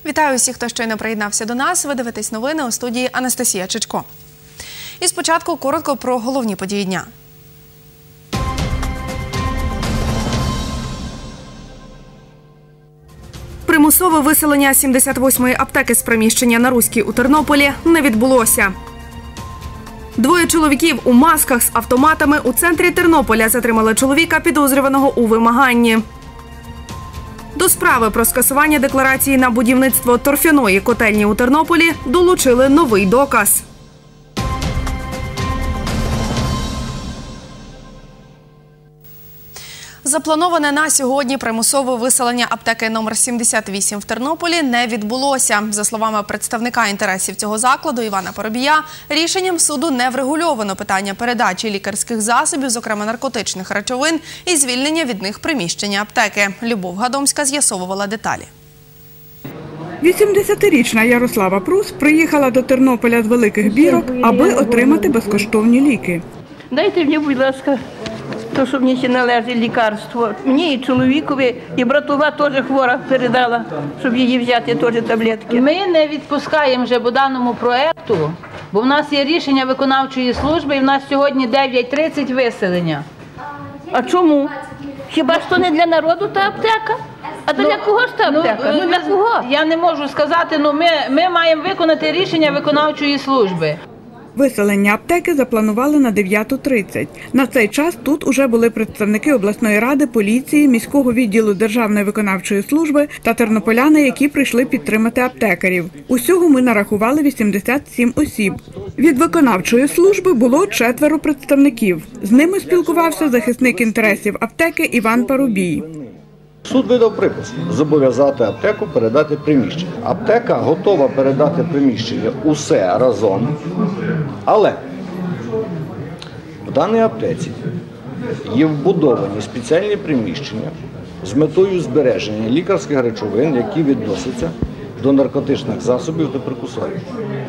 Вітаю усіх, хто щойно приєднався до нас. Ви дивитесь новини, у студії Анастасія Чичко. І спочатку коротко про головні події дня. Примусове виселення 78-ї аптеки з приміщення на Руській у Тернополі не відбулося. Двоє чоловіків у масках з автоматами у центрі Тернополя затримали чоловіка, підозрюваного у вимаганні. До справи про скасування декларації на будівництво торфяної котельні у Тернополі долучили новий доказ. Заплановане на сьогодні примусове виселення аптеки номер 78 в Тернополі не відбулося. За словами представника інтересів цього закладу Івана Парубія, рішенням суду не врегульовано питання передачі лікарських засобів, зокрема наркотичних речовин, і звільнення від них приміщення аптеки. Любов Гадомська з'ясовувала деталі. 80-річна Ярослава Прус приїхала до Тернополя з Великих Бірок, аби отримати безкоштовні ліки. Дайте мені, будь ласка, то, що мені ще належить лікарство. Мені і чоловікові, і братова теж хвора передала, щоб її взяти теж таблетки. Ми не відпускаємо вже по даному проєкту, бо в нас є рішення виконавчої служби і в нас сьогодні 9:30 виселення. А чому? Хіба ж то не для народу та аптека? А то для кого ж та аптека? Ну для кого? Я не можу сказати, але ми маємо виконати рішення виконавчої служби. Виселення аптеки запланували на 9:30. На цей час тут уже були представники обласної ради, поліції, міського відділу Державної виконавчої служби та тернополяни, які прийшли підтримати аптекарів. Усього ми нарахували 87 осіб. Від виконавчої служби було 4 представників. З ними спілкувався захисник інтересів аптеки Іван Парубій. Суд видав припис зобов'язати аптеку передати приміщення. Аптека готова передати приміщення усе разом, але в даній аптеці є вбудовані спеціальні приміщення з метою збереження лікарських речовин, які відносяться до наркотичних засобів та прекурсорів.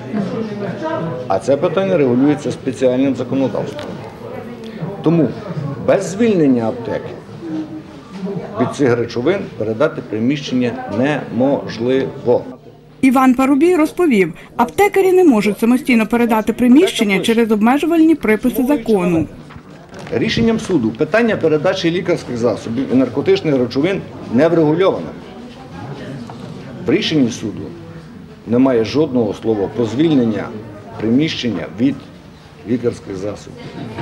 А це питання регулюється спеціальним законодавством. Тому без звільнення аптеки від цих речовин передати приміщення неможливо. Іван Парубій розповів, аптекарі не можуть самостійно передати приміщення через обмежувальні приписи закону. Рішенням суду питання передачі лікарських засобів і наркотичних речовин не врегульовано. В рішенні суду немає жодного слова про звільнення приміщення від лікарських засобів.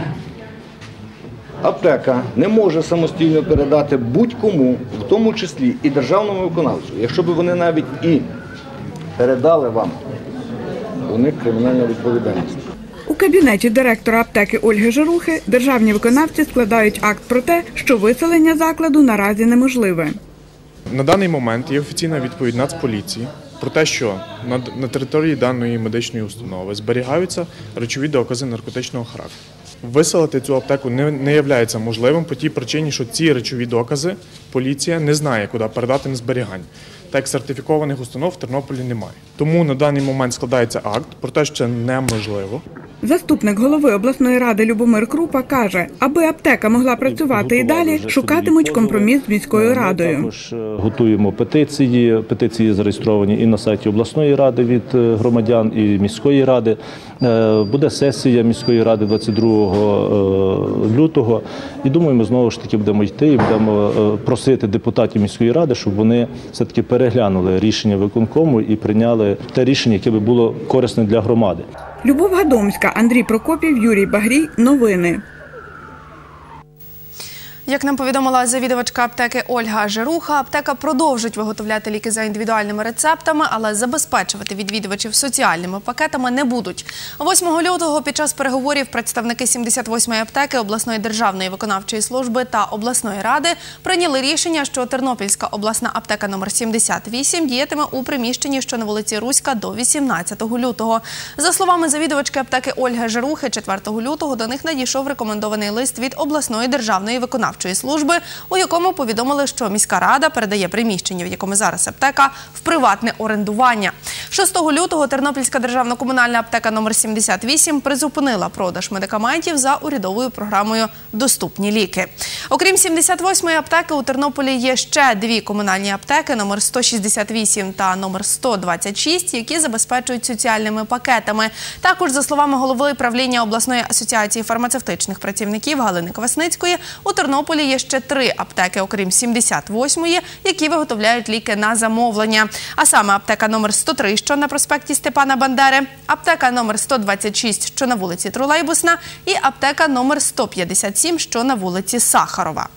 Аптека не може самостійно передати будь-кому, в тому числі і державному виконавцю. Якщо б вони навіть і передали вам, у них кримінальна відповідальність. У кабінеті директора аптеки Ольги Жарухи державні виконавці складають акт про те, що виселення закладу наразі неможливе. На даний момент є офіційна відповідь Нацполіції про те, що на території даної медичної установи зберігаються речові докази наркотичного характеру. Виселити цю аптеку не є можливим по тій причині, що ці речові докази поліція не знає, куди передати на зберігання. Так як сертифікованих установ в Тернополі немає. Тому на даний момент складається акт про те, що це неможливо. Заступник голови обласної ради Любомир Крупа каже, аби аптека могла працювати і далі, шукатимуть компроміс з міською радою. Ми також готуємо петиції зареєстровані і на сайті обласної ради від громадян, і міської ради. Буде сесія міської ради 22 лютого. І думаю, ми знову ж таки будемо йти і будемо просити депутатів міської ради, щоб вони все-таки переглянули рішення виконкому і прийняли те рішення, яке би було корисне для громади. Любов Гадомська, Андрій Прокопів, Юрій Багрій. Новини. Як нам повідомила завідувачка аптеки Ольга Жаруха, аптека продовжить виготовляти ліки за індивідуальними рецептами, але забезпечувати відвідувачів соціальними пакетами не будуть. 8 лютого під час переговорів представники 78-ї аптеки, обласної державної виконавчої служби та обласної ради прийняли рішення, що Тернопільська обласна аптека номер 78 діятиме у приміщенні, що на вулиці Руська, до 18 лютого. За словами завідувачки аптеки Ольги Жарухи, 4 лютого до них надійшов рекомендований лист від обласної державної виконавчої виконавчої служби, у якому повідомили, що міська рада передає приміщення, в якому зараз аптека, в приватне орендування. 6 лютого Тернопільська державна комунальна аптека номер 78 призупинила продаж медикаментів за урядовою програмою «Доступні ліки». Окрім 78-ї аптеки, у Тернополі є ще дві комунальні аптеки номер 168 та номер 126, які забезпечують соціальними пакетами. Також, за словами голови правління обласної асоціації фармацевтичних працівників Галини Квасницької, у Тернополі є ще 3 аптеки, окрім 78-ї, які виготовляють ліки на замовлення. А саме аптека номер 103, що на проспекті Степана Бандери, аптека номер 126, що на вулиці Тролейбусна, і аптека номер 157, що на вулиці Сахарова.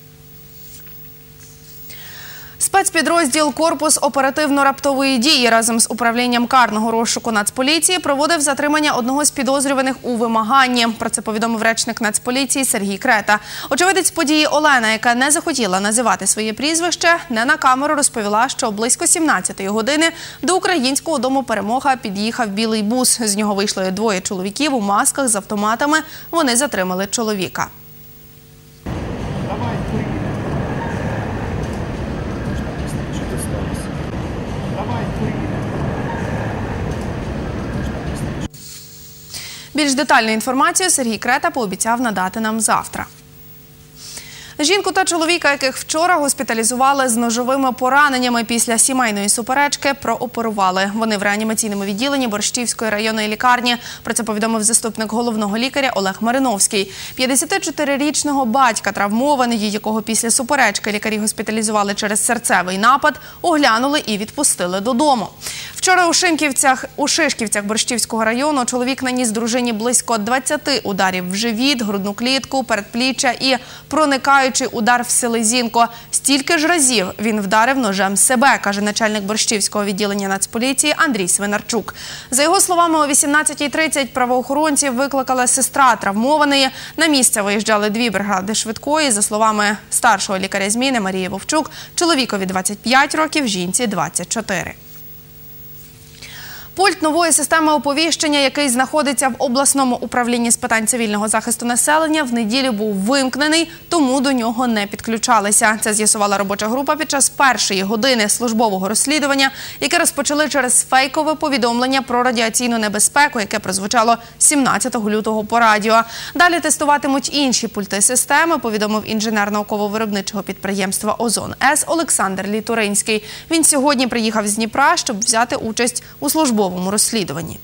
Спецпідрозділ «Корпус оперативно-раптової дії» разом з управлінням карного розшуку Нацполіції проводив затримання одного з підозрюваних у вимаганні. Про це повідомив речник Нацполіції Сергій Крета. Очевидець події Олена, яка не захотіла називати своє прізвище, не на камеру розповіла, що близько 17-ї години до українського дому «Перемога» під'їхав білий бус. З нього вийшли 2 чоловіків у масках з автоматами. Вони затримали чоловіка. Більш детальну інформацію Сергій Крета пообіцяв надати нам завтра. Жінку та чоловіка, яких вчора госпіталізували з ножовими пораненнями після сімейної суперечки, прооперували. Вони в реанімаційному відділенні Борщівської районної лікарні. Про це повідомив заступник головного лікаря Олег Мариновський. 54-річного батька травмований, якого після суперечки лікарі госпіталізували через серцевий напад, оглянули і відпустили додому. Вчора у Шишківцях Борщівського району чоловік наніс дружині близько 20 ударів в живіт, грудну клітку, передпліччя і проникаючий удар в селезінку. Стільки ж разів він вдарив ножем себе, каже начальник Борщівського відділення Нацполіції Андрій Свинарчук. За його словами, о 18:30 правоохоронців викликала сестра травмованої. На місце виїжджали 2 бригади швидкої. За словами старшого лікаря зміни Марії Вовчук, чоловікові 25 років, жінці 24. Пульт нової системи оповіщення, який знаходиться в обласному управлінні з питань цивільного захисту населення, в неділю був вимкнений, тому до нього не підключалися. Це з'ясувала робоча група під час першої години службового розслідування, яке розпочали через фейкове повідомлення про радіаційну небезпеку, яке прозвучало 17 лютого по радіо. Далі тестуватимуть інші пульти системи, повідомив інженер науково-виробничого підприємства «Озон-С» Олександр Літуринський. Він сьогодні приїхав з Дніпра, щоб взяти участь у службовому розслідуванні.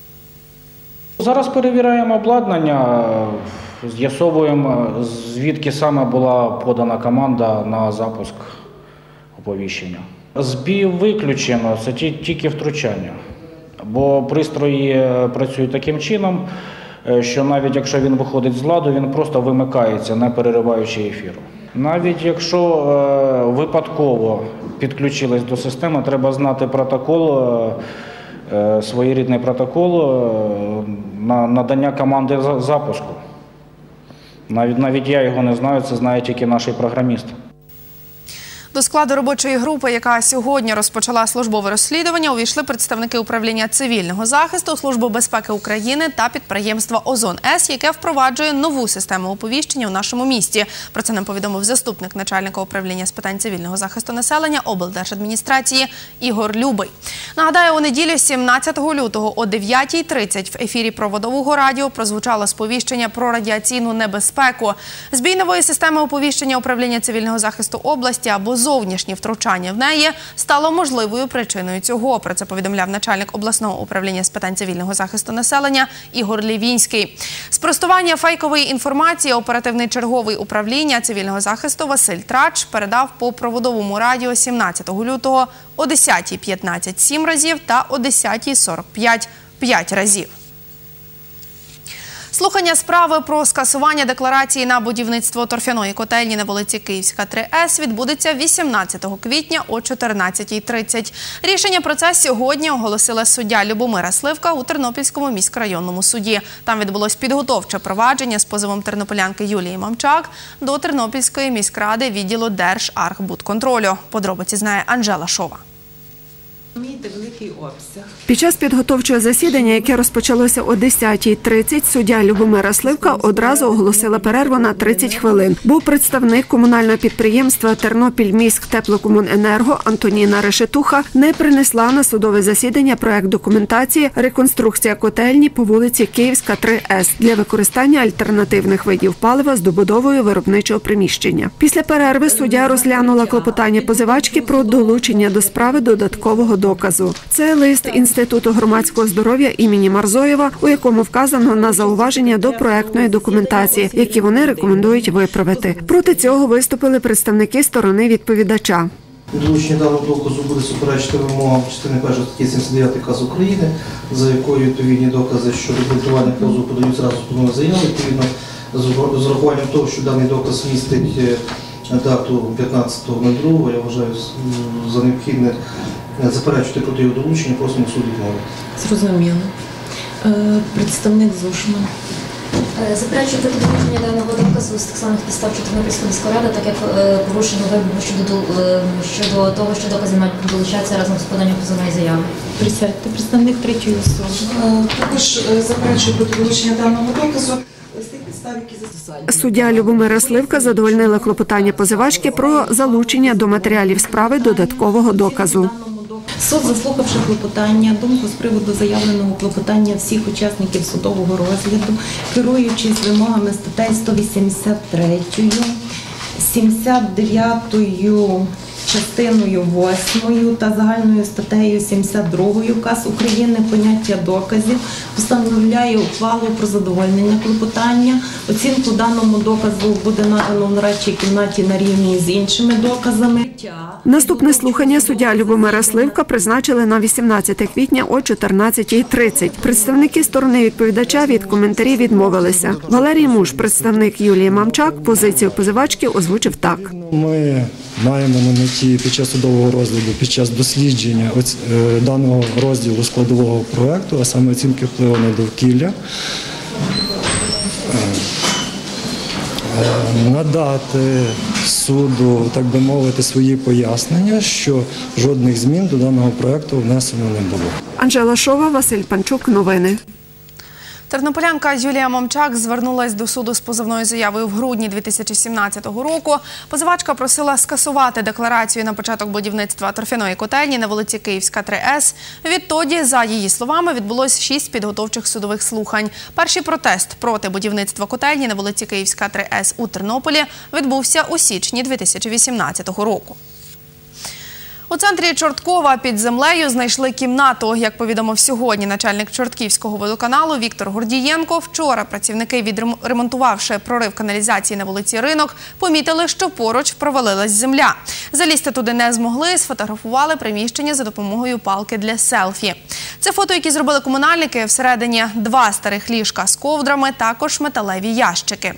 Зараз перевіряємо обладнання, з'ясовуємо, звідки саме була подана команда на запуск оповіщення. Збій виключено, це тільки втручання, бо пристрої працюють таким чином, що навіть якщо він виходить з ладу, він просто вимикається, не перериваючи ефіру. Навіть якщо випадково підключились до системи, треба знати протокол, своєрідний протокол на надання команди запуску. Навіть я його не знаю, це знає тільки наш програміст. До складу робочої групи, яка сьогодні розпочала службове розслідування, увійшли представники управління цивільного захисту, Служби безпеки України та підприємства «Озон-С», яке впроваджує нову систему оповіщення у нашому місті. Про це нам повідомив заступник начальника управління з питань цивільного захисту населення облдержадміністрації Ігор Любий. Нагадаю, у неділю 17 лютого о 9:30 в ефірі Проводового радіо прозвучало сповіщення про радіаційну небезпеку. Збій нової системи оповіщення управління цивільного захисту області або зовнішнє втручання в неї стало можливою причиною цього. Про це повідомляв начальник обласного управління з питань цивільного захисту населення Ігор Лівінський. Спростування фейкової інформації оперативний черговий управління цивільного захисту Василь Трач передав по Проводовому радіо 17 лютого о 10:15 – 7 разів та о 10:45 – 5 разів. Слухання справи про скасування декларації на будівництво торфяної котельні на вулиці Київська, 3С відбудеться 18 квітня о 14:30. Рішення про це сьогодні оголосила суддя Любомира Сливка у Тернопільському міськрайонному суді. Там відбулось підготовче провадження з позовом тернополянки Юлії Мамчак до Тернопільської міськради відділу Держархбудконтролю. Подробиці знає Анжела Шова. великий обсяг. Під час підготовчого засідання, яке розпочалося о 10:30, суддя Любомира Сливка одразу оголосила перерву на 30 хвилин. Був представник комунального підприємства «Тернопільміськтеплокомуненерго» Антоніна Решетуха не принесла на судове засідання проект документації «Реконструкція котельні по вулиці Київська, 3С» для використання альтернативних видів палива з добудовою виробничого приміщення. Після перерви суддя розглянула клопотання позивачки про долучення до справи додаткового доказу. Це лист Інституту громадського здоров'я імені Марзоєва, у якому вказано на зауваження до проектної документації, які вони рекомендують виправити. Проти цього виступили представники сторони відповідача. Долучення даного доказу буде суперечити вимогам частини 1 статті 79 КАС України, за якою відповідні докази щодо обґрунтування позову подають зразу судової заяви. Відповідно, з урахуванням того, що даний доказ містить дату 15.02, я вважаю за необхідне заперечити проти його долучення, просимо суд відмовити. Зрозуміло. Представник Зушман. Заперечую проти долучення даного доказу з таксамих підстав Тернопільської міської ради, так як порушено вимогу щодо того, що докази мають долучатися разом з поданням позовної заяви. Присядьте, представник третьої особи. Також заперечую проти долучення даного доказу з тих підстав, які застосовані. Суддя Любомира Сливка задовольнила клопотання позивачки про залучення до матеріалів справи додаткового доказу. Суд, заслухавши клопотання, думку з приводу заявленого клопотання всіх учасників судового розгляду, керуючись вимогами статей 183, 79 частиною 8 та загальною статтею 72 КАС України поняття доказів, постановляє ухвалу про задовольнення клопотання. Оцінку даному доказу буде надано в нарадчій кімнаті на рівні з іншими доказами. Наступне слухання суддя Любомира Сливка призначили на 18 квітня о 14:30. Представники сторони відповідача від коментарів відмовилися. Валерій Муш, представник Юлії Мамчак, позицію позивачки озвучив так. Ми маємо на меті під час судового розгляду, під час дослідження даного розділу складового проекту, а саме оцінки впливу на довкілля, надати суду, так би мовити, свої пояснення, що жодних змін до даного проекту внесено не було. Анжела Шова, Василь Панчук. Новини. Тернополянка Юлія Мамчак звернулась до суду з позовною заявою в грудні 2017 року. Позивачка просила скасувати декларацію на початок будівництва торфяної котельні на вулиці Київська, 3С. Відтоді, за її словами, відбулось 6 підготовчих судових слухань. Перший протест проти будівництва котельні на вулиці Київська, 3С у Тернополі відбувся у січні 2018 року. У центрі Чорткова під землею знайшли кімнату. Як повідомив сьогодні начальник Чортківського водоканалу Віктор Гордієнко, вчора працівники, відремонтувавши прорив каналізації на вулиці Ринок, помітили, що поруч провалилась земля. Залізти туди не змогли, сфотографували приміщення за допомогою палки для селфі. Це фото, які зробили комунальники, всередині 2 старих ліжка з ковдрами, також металеві ящики.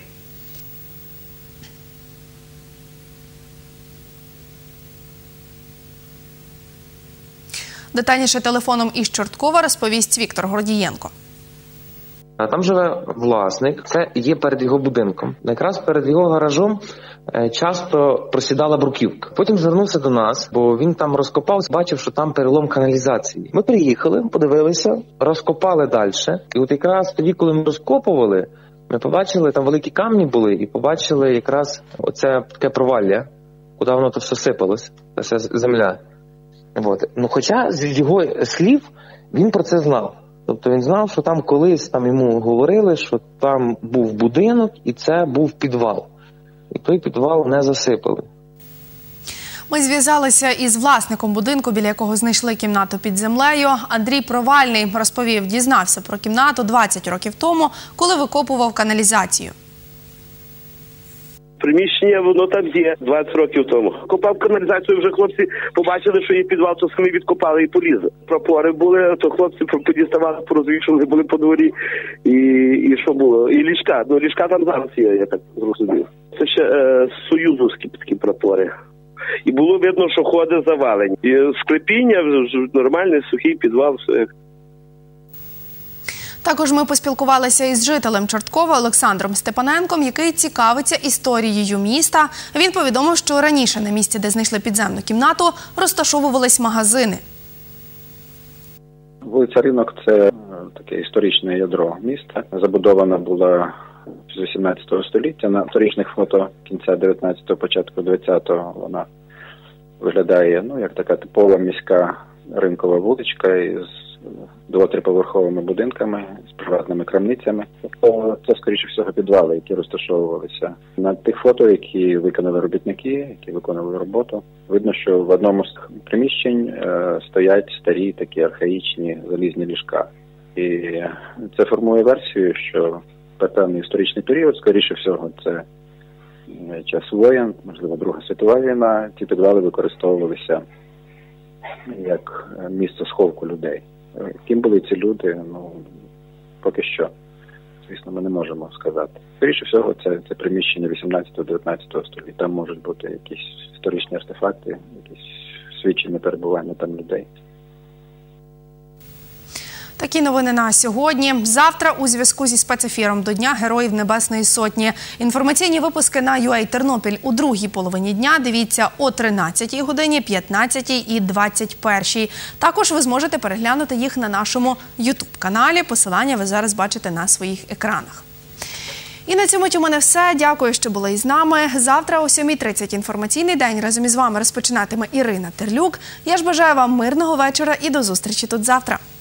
Детальніше телефоном із Чорткова розповість Віктор Гордієнко. Там живе власник, це є перед його будинком. Якраз перед його гаражом часто просідала бруківка. Потім звернувся до нас, бо він там розкопав, бачив, що там перелом каналізації. Ми приїхали, подивилися, розкопали далі. І от якраз тоді, коли ми розкопували, ми побачили, там великі камні були, і побачили якраз оце таке провалля, куди воно то все сипалось, ця земля. От. Ну, хоча з його слів він про це знав. Тобто він знав, що там колись йому говорили, що там був будинок і це був підвал. І той підвал не засипали. Ми зв'язалися із власником будинку, біля якого знайшли кімнату під землею. Андрій Провальний розповів, дізнався про кімнату 20 років тому, коли викопував каналізацію. Приміщення, воно там є 20 років тому. Копав каналізацію, вже хлопці побачили, що є підвал, то самі відкопали і полізли. Прапори були, то хлопці подіставали, порозвішували, були по дворі. І що було? І ліжка. Ну, ліжка там зараз є, я так зрозумів. Це ще союзовські такі прапори. І було видно, що ходи завалені. І склепіння, нормальний сухий підвал, все. Також ми поспілкувалися із жителем Чорткова Олександром Степаненком, який цікавиться історією міста. Він повідомив, що раніше на місці, де знайшли підземну кімнату, розташовувались магазини. Вулиця Ринок – це таке історичне ядро міста. Забудована була з 18 століття. На історичних фото кінця 19-го, початку 20-го вона виглядає як така типова міська ринкова вуличка із 2-3-поверховими будинками, з приватними крамницями. Тобто це, скоріше всього, підвали, які розташовувалися. На тих фото, які виконали робітники, які виконували роботу, видно, що в одному з приміщень стоять старі такі архаїчні залізні ліжка. І це формує версію, що в певний історичний період, скоріше всього, це час воєн, можливо, Друга світова війна, ці підвали використовувалися як місце сховку людей. Ким були ці люди, поки що, звісно, ми не можемо сказати. Скоріше всього, це приміщення 18-19 століття. Там можуть бути якісь історичні артефакти, якісь свідчення перебування там людей. Такі новини на сьогодні. Завтра у зв'язку зі спецефіром до Дня Героїв Небесної Сотні. Інформаційні випуски на UA Тернопіль у другій половині дня дивіться о 13-й годині, 15-й і 21-й. Також ви зможете переглянути їх на нашому YouTube-каналі. Посилання ви зараз бачите на своїх екранах. І на цьому у мене все. Дякую, що були із нами. Завтра о 7:30 інформаційний день разом із вами розпочинатиме Ірина Терлюк. Я ж бажаю вам мирного вечора і до зустрічі тут завтра.